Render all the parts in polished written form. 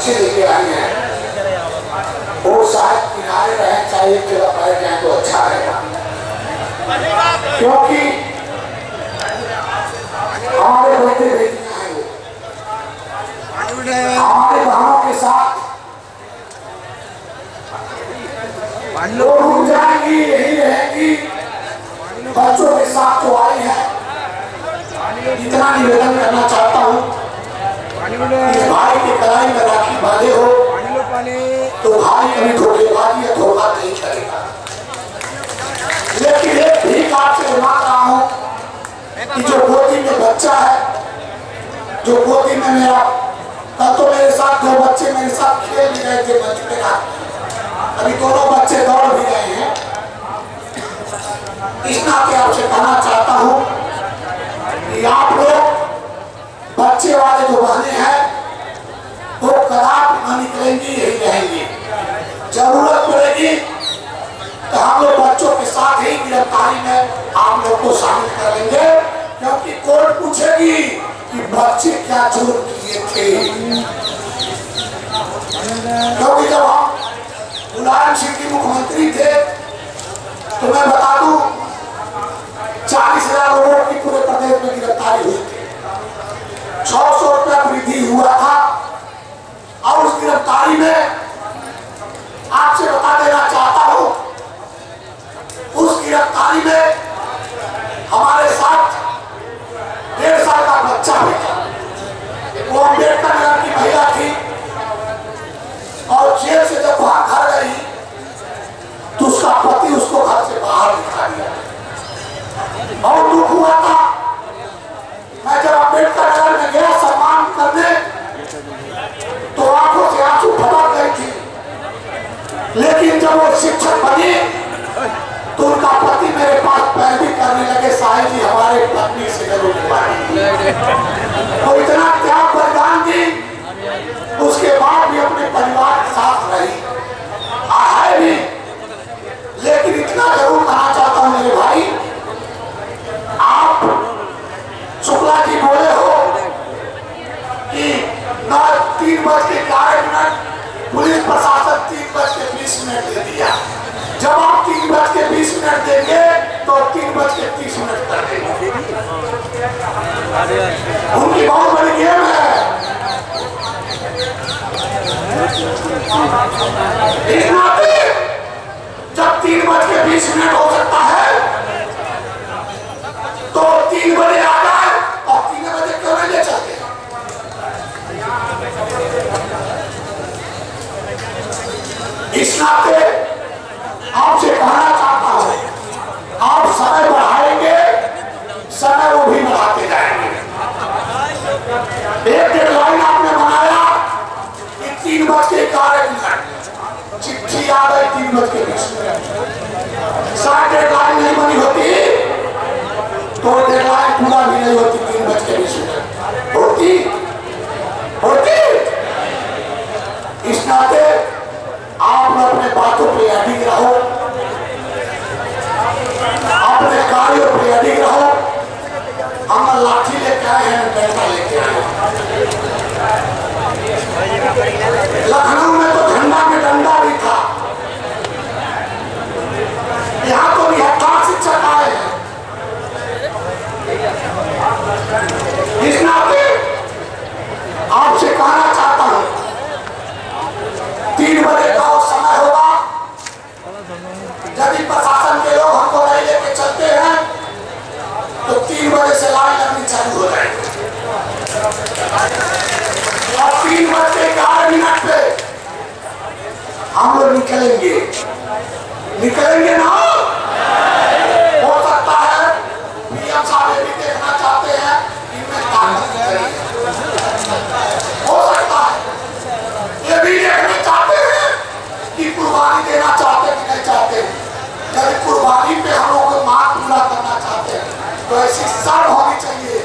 बच्चे लेके आए हैं वो शायद किनारे रहे, चाहे एक जगह बैठ जाए तो अच्छा रहेगा, क्योंकि हमारे बेटे बेटियां हैं, हमारे बहनों के साथ लोग रुक जाएंगी, यही रहेंगी। बच्चों के साथ जो आई है, इतना निवेदन करना चाहता हूँ, इस भाई के कलाई में राखी बांधे हो तो भाई कभी धोखेबाजी या धोखा नहीं करेगा। लेकिन एक भीख आपसे मांग रहा हूँ कि जो गोदी में बच्चा है, जो गोदी में मेरा, कल तो मेरे साथ दो बच्चे मेरे साथ खेल भी रहे थे मंच पे, अभी दोनों बच्चे दौड़ भी गए हैं। इस नाते आपसे कहना चाहता हूँ कि आप लोग बच्चे वाले जो बहने हैं वो कदापि न निकलेंगी, यही रहेंगी। जरूरत पड़ेगी तो हम लोग बच्चों के साथ ही गिरफ्तारी में आप लोग को शामिल कर लेंगे, क्योंकि कोर्ट पूछेगी कि बच्चे क्या जुर्म किए थे। क्योंकि जब हम मुलायम सिंह जी मुख्यमंत्री थे तो मैं बता दूं 40,000 लोगों की पूरे प्रदेश में गिरफ्तारी हुई थी, 600 रुपया वृद्धि हुआ था। और उस गिरफ्तारी में आपसे बता देना चाहता हूं, उस गिरफ्तारी में हमारे साथ 1.5 साल का बच्चा भी था। वो अम्बेडकर नगर की महिला थी और जेल से जब वहां घर गई तो उसका पति उसको घर से बाहर निकाल दिया। बहुत दुख हुआ था। मैं जब अम्बेडकर नगर में गया सम्मान करने तो आंखों से आंसू फटक गई थी, लेकिन जब वो शिक्षक बनी तो उनका पति मेरे पास पैरवी करने लगे, साहिब जी हमारे पत्नी से जरूर तो इतना त्याग बलिदान दी, उसके बाद भी अपने परिवार के साथ रही है भी। लेकिन इतना जरूर कहना चाहता हूं मेरे भाई, आप शुक्ला जी बोले हो कि 3:11 पुलिस प्रशासन 3:20 दे दिया। जब आप 3:20 देंगे तो 3:30 कर देंगे। उनकी बहुत बड़ी गेम है। इस नाते जब 3:20 हो सकता है तो 3 बजे आ जाए और 3 बजे क्यों नहीं ले चलते। इस नाते आपसे कहना चाहता हूं, आप समय बढ़ाएंगे, समय वो भी बढ़ाते जाएंगे। एक डेडलाइन आपने बनाया कि 3:11 चिट्ठी आ गई 3:20। शायद डेडलाइन नहीं बनी होती तो डेडलाइन पूरा भी नहीं होती, 3:20 होती। इस नाते आप अपने बातों पे अडिग रहो, अपने कार्यों पे अडिग रहो। हम लाठी लेके आए हैं, डंडा लेके आए हैं। लखनऊ में तो झंडा में डंडा भी था, यहाँ तो 78 शिक्षक आए हैं। इस नाते आपसे कहना चाहता हूं 3 बजे का वो समय होगा, यदि प्रशासन के लोग हमको नहीं लेके चलते हैं तो 3 बजे से लाइन लगनी चालू हो जाएगी और 3:11 पे हम लोग निकलेंगे ना। हो सकता है पीएम साहब भी देखना चाहते हैं इनमें ताकत है, हो सकता है ये भी देखना चाहते हैं कि कुर्बानी देना चाहते कि नहीं चाहते। यदि कुर्बानी पे हम लोग को मांग पूरा करना चाहते हैं तो ऐसी शर्म होनी चाहिए,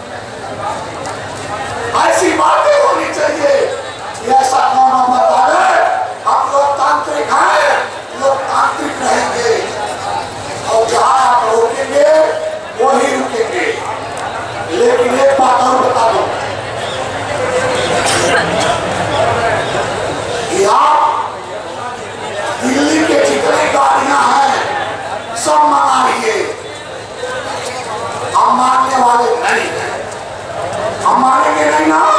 ऐसी बातें होनी चाहिए। ऐसा कौन मत आए, हम लोकतांत्रिक हैं, लोकतांत्रिक रहेंगे और जहां आप रोकेंगे वही रुकेंगे। लेकिन एक बात और बता दो, सब मंगाइए, हम मानने वाले नहीं हैं, हम मानेंगे नहीं ना।